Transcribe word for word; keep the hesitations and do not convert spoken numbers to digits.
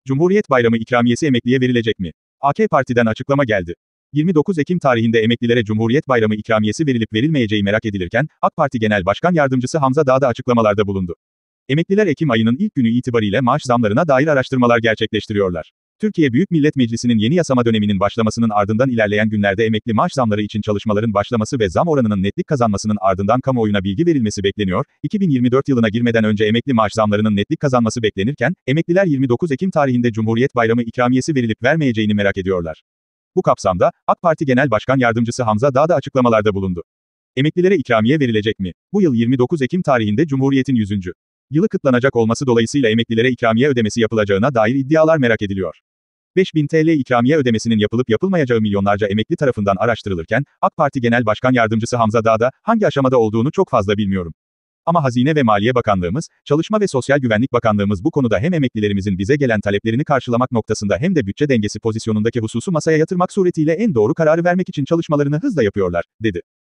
Cumhuriyet Bayramı ikramiyesi emekliye verilecek mi? A K Parti'den açıklama geldi. yirmi dokuz Ekim tarihinde emeklilere Cumhuriyet Bayramı ikramiyesi verilip verilmeyeceği merak edilirken, AK Parti Genel Başkan Yardımcısı Hamza Dağ da açıklamalarda bulundu. Emekliler Ekim ayının ilk günü itibariyle maaş zamlarına dair araştırmalar gerçekleştiriyorlar. Türkiye Büyük Millet Meclisi'nin yeni yasama döneminin başlamasının ardından ilerleyen günlerde emekli maaş zamları için çalışmaların başlaması ve zam oranının netlik kazanmasının ardından kamuoyuna bilgi verilmesi bekleniyor. iki bin yirmi dört yılına girmeden önce emekli maaş zamlarının netlik kazanması beklenirken, emekliler yirmi dokuz Ekim tarihinde Cumhuriyet Bayramı ikramiyesi verilip vermeyeceğini merak ediyorlar. Bu kapsamda, AK Parti Genel Başkan Yardımcısı Hamza Dağ da açıklamalarda bulundu. Emeklilere ikramiye verilecek mi? Bu yıl yirmi dokuz Ekim tarihinde Cumhuriyet'in yüzüncü yılı kutlanacak olması dolayısıyla emeklilere ikramiye ödemesi yapılacağına dair iddialar merak ediliyor. beş bin T L ikramiye ödemesinin yapılıp yapılmayacağı milyonlarca emekli tarafından araştırılırken, AK Parti Genel Başkan Yardımcısı Hamza Dağ da, hangi aşamada olduğunu çok fazla bilmiyorum. Ama Hazine ve Maliye Bakanlığımız, Çalışma ve Sosyal Güvenlik Bakanlığımız bu konuda hem emeklilerimizin bize gelen taleplerini karşılamak noktasında hem de bütçe dengesi pozisyonundaki hususu masaya yatırmak suretiyle en doğru kararı vermek için çalışmalarını hızla yapıyorlar, dedi.